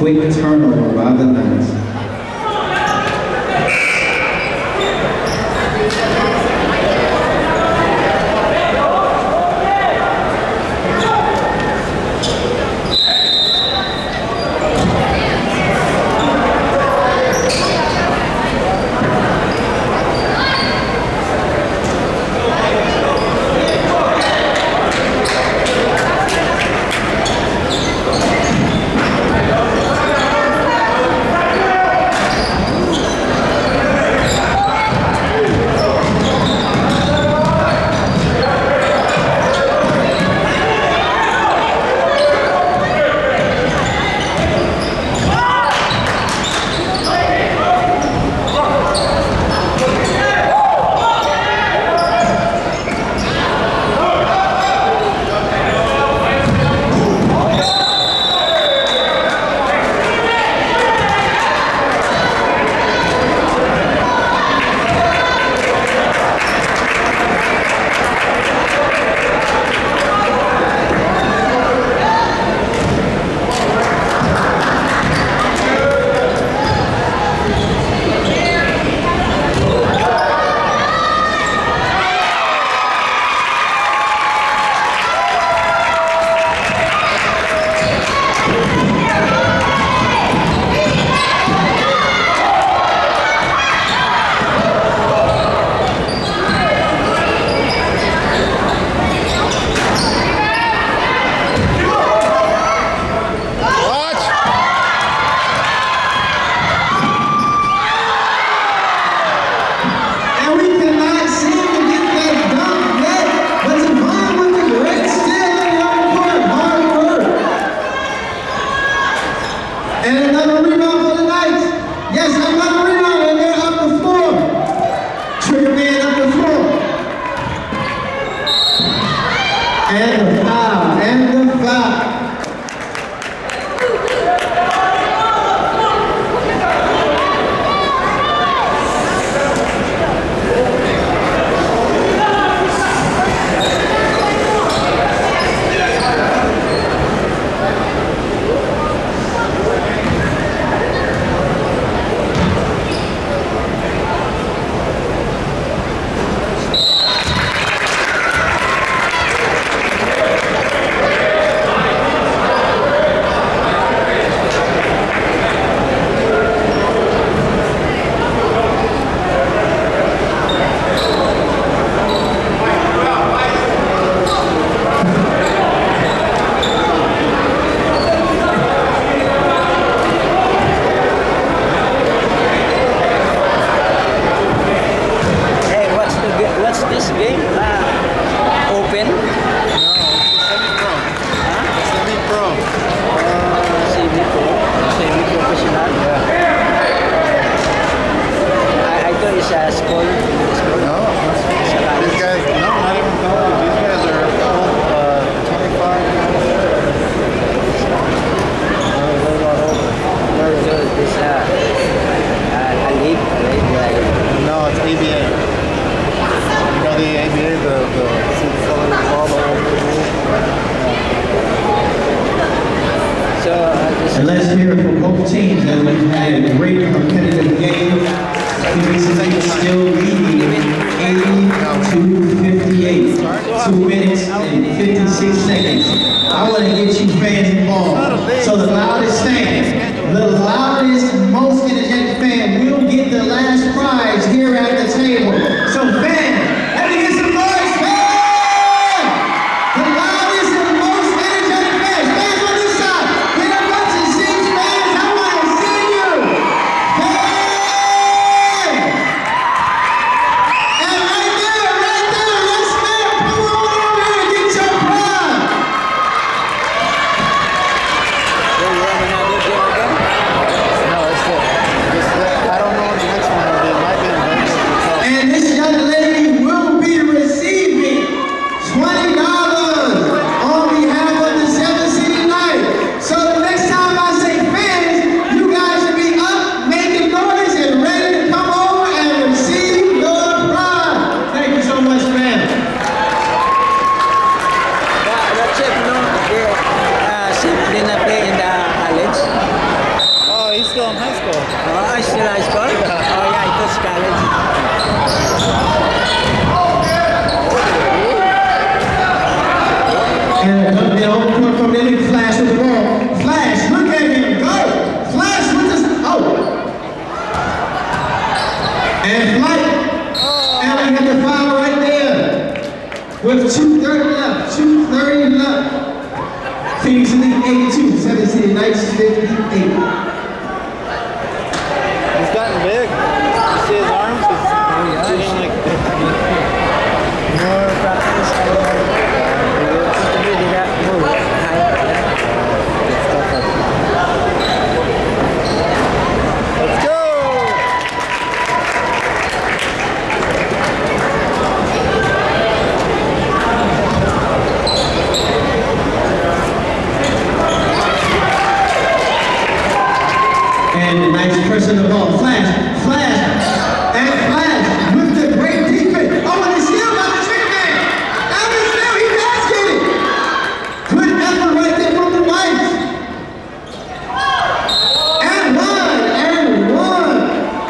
quick turnover by the Knights. And let's hear it from both teams as we've had a great competitive game. PBC still leading 80-58. 2 minutes and 56 seconds. I want to get you fans involved. So the loudest fan, the loudest, most energetic fan will get the last prize here at the table. So fans, let me get some noise, fans! The loudest and most energetic fans. Fans on this side. Get a bunch of Zings fans. I want to see you. Fans! And right there, let's man, come on over here and get your prize. And on the court from there, Flash with the ball. Flash, look at him, go! Flash with this, oh! And Flight, and we got the foul right there. With 2:30 left, 2:30 left. Phoenix Elite 82, 17 Knights 58. He's gotten big. You see his arms? He's sitting like more practice. Let's go! And the Knights pressing the ball. Flash, Flash, and Flash with the great defense. Oh, and it's still by the trigger man. And it's still, he does get it. Good effort right there from the Knights. And one.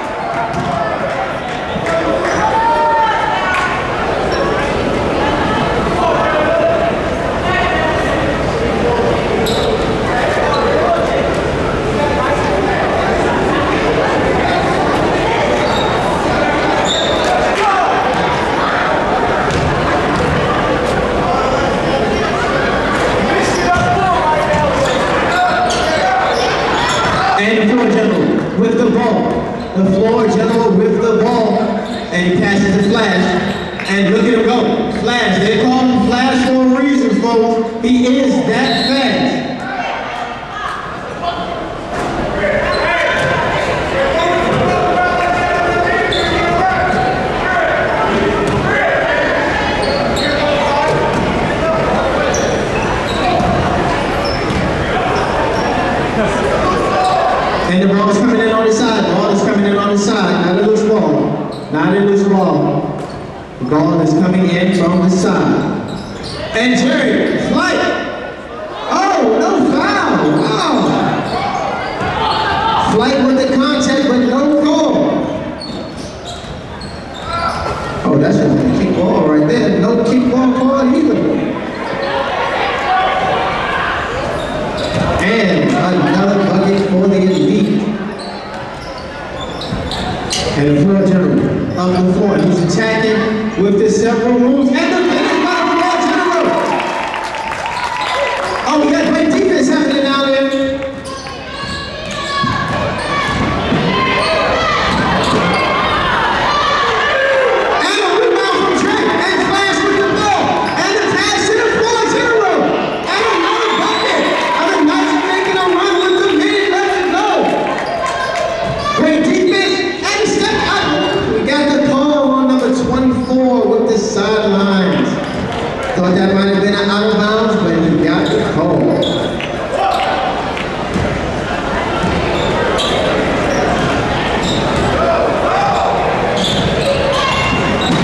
And the floor general with the ball. The floor general with the ball. And he passes to Flash. And look at him go. Flash. They call him Flash for a reason, folks. He is that fast. And the ball is coming in on the side. Ball is coming in on the side. Not a loose ball. Not a loose ball. The ball is coming in from the side. And Jerry, Flight. Oh, no foul. Wow. Flight with the contact, but no goal. Oh, that's a kick ball right there. No kick ball call either. And another bucket for the Elite. And the floor general of the floor. He's attacking with the several moves. And the finish by the floor general. Oh, we got great defense happening out there. And a rebound from Trent. And Flash with the ball. And the pass to the floor general. And another bucket. And the Knights are making a run with the minute left to go. Great defense. And he stepped out. We got the call on number 24 with the sidelines. Thought that might have been an out of bounds, but he got the call.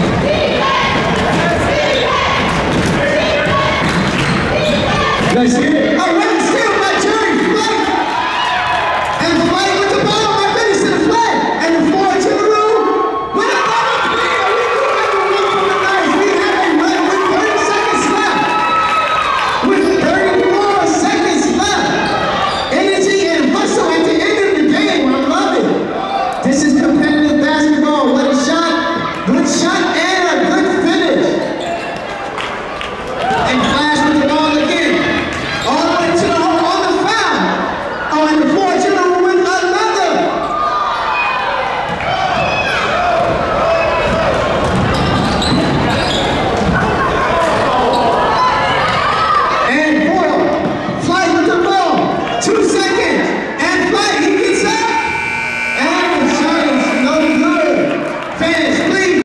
Let's hear it.